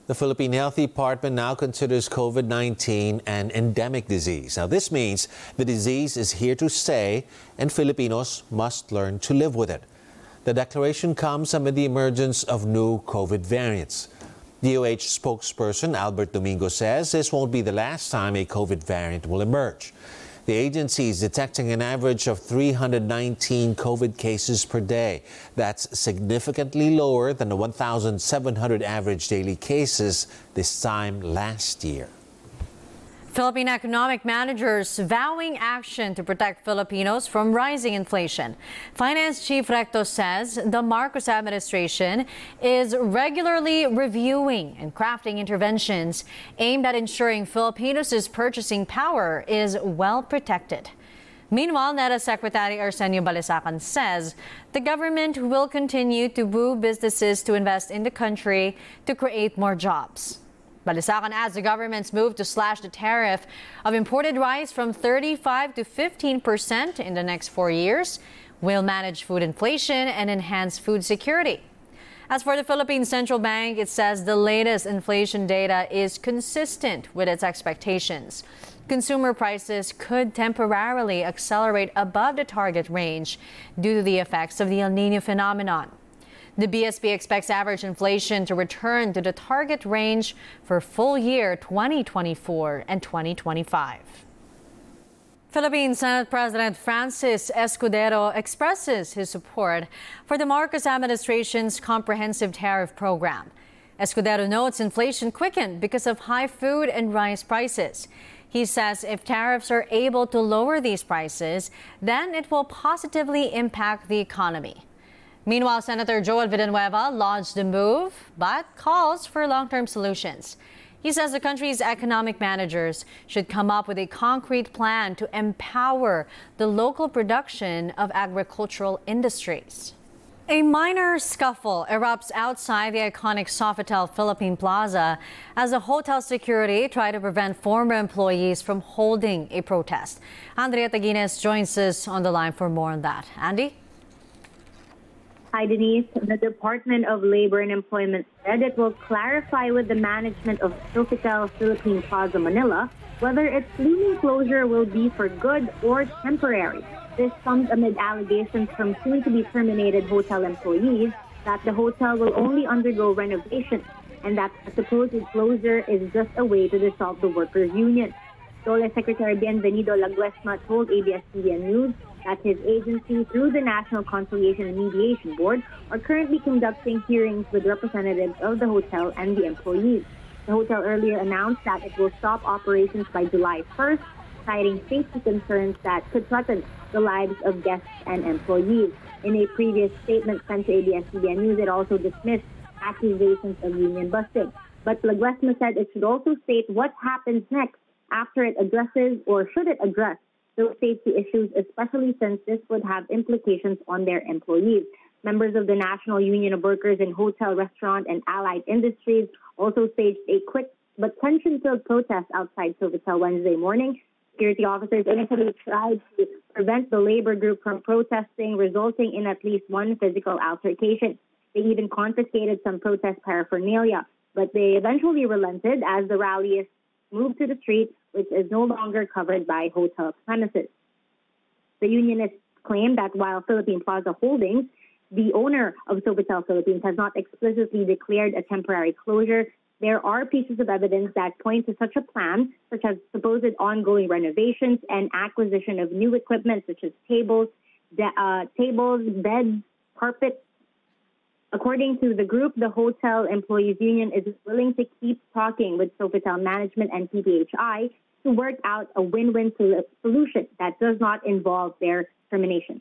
The Philippine Health Department now considers COVID-19 an endemic disease. Now, this means the disease is here to stay and Filipinos must learn to live with it. The declaration comes amid the emergence of new COVID variants. DOH spokesperson Albert Domingo says this won't be the last time a COVID variant will emerge. The agency is detecting an average of 319 COVID cases per day. That's significantly lower than the 1,700 average daily cases this time last year. Philippine economic managers vowing action to protect Filipinos from rising inflation. Finance Chief Recto says the Marcos administration is regularly reviewing and crafting interventions aimed at ensuring Filipinos' purchasing power is well protected. Meanwhile, NEDA Secretary Arsenio Balisacan says the government will continue to woo businesses to invest in the country to create more jobs. Balisacan adds the government's move to slash the tariff of imported rice from 35% to 15% in the next 4 years will manage food inflation and enhance food security. As for the Philippine Central Bank, it says the latest inflation data is consistent with its expectations. Consumer prices could temporarily accelerate above the target range due to the effects of the El Niño phenomenon. The BSP expects average inflation to return to the target range for full year 2024 and 2025. Philippine Senate President Francis Escudero expresses his support for the Marcos administration's comprehensive tariff program. Escudero notes inflation quickened because of high food and rice prices. He says if tariffs are able to lower these prices, then it will positively impact the economy. Meanwhile, Senator Joel Villanueva launched the move, but calls for long-term solutions. He says the country's economic managers should come up with a concrete plan to empower the local production of agricultural industries. A minor scuffle erupts outside the iconic Sofitel Philippine Plaza as the hotel security try to prevent former employees from holding a protest. Andrea Taguines joins us on the line for more on that. Andy? Hi, Denise. The Department of Labor and Employment said it will clarify with the management of Sofitel Philippine Plaza Manila whether its looming closure will be for good or temporary. This comes amid allegations from soon-to-be terminated hotel employees that the hotel will only undergo renovation and that the supposed closure is just a way to dissolve the workers' union. DOLE Secretary Bienvenido Laguesma told ABS-CBN News that his agency, through the National Conciliation and Mediation Board, are currently conducting hearings with representatives of the hotel and the employees. The hotel earlier announced that it will stop operations by July 1st, citing safety concerns that could threaten the lives of guests and employees. In a previous statement sent to ABS-CBN News, it also dismissed accusations of union busting. But Laguesma said it should also state what happens next after it addresses, or should it address, those safety issues, especially since this would have implications on their employees. Members of the National Union of Workers in Hotel, Restaurant, and Allied Industries also staged a quick but tension-filled protest outside Sofitel Wednesday morning. Security officers initially tried to prevent the labor group from protesting, resulting in at least one physical altercation. They even confiscated some protest paraphernalia, but they eventually relented as the rallyists moved to the street, which is no longer covered by hotel premises. The unionists claim that while Philippine Plaza Holdings, the owner of Sofitel Philippines, has not explicitly declared a temporary closure, there are pieces of evidence that point to such a plan, such as supposed ongoing renovations and acquisition of new equipment such as tables, beds, carpets. According to the group, the Hotel Employees Union is willing to keep talking with Sofitel management and PPHI to work out a win-win solution that does not involve their termination.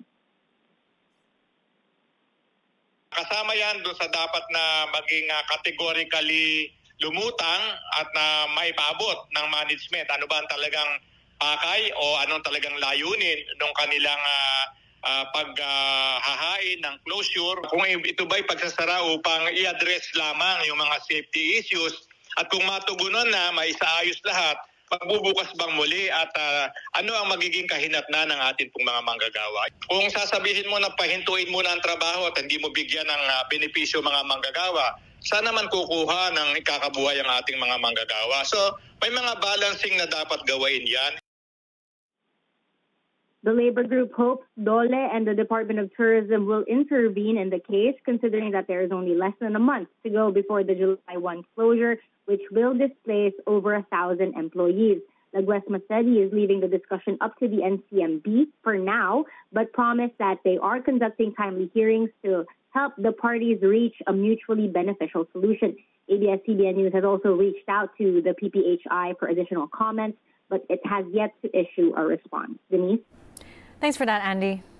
Kasama yan doon sa dapat na maging categorically lumutang at na maipabot ng management. Ano ba ang talagang pakay o anong talagang layunin ng kanilang paghahain ng closure. Kung ito ba'y pagsasara upang i-address lamang yung mga safety issues at kung matugunan na, maisaayos lahat, pagbubukas bang muli at ano ang magiging kahinatnan ng ating pong mga manggagawa. Kung sasabihin mo na pahintuin muna ang trabaho at hindi mo bigyan ng benepisyo mga manggagawa, sana man kukuha ng ikakabuhay ang ating mga manggagawa. So may mga balancing na dapat gawain yan. The labor group hopes DOLE and the Department of Tourism will intervene in the case, considering that there is only less than a month to go before the July 1 closure, which will displace over 1,000 employees. Laguesma said he is leaving the discussion up to the NCMB for now, but promised that they are conducting timely hearings to help the parties reach a mutually beneficial solution. ABS-CBN News has also reached out to the PPHI for additional comments, but it has yet to issue a response. Denise? Thanks for that, Andy.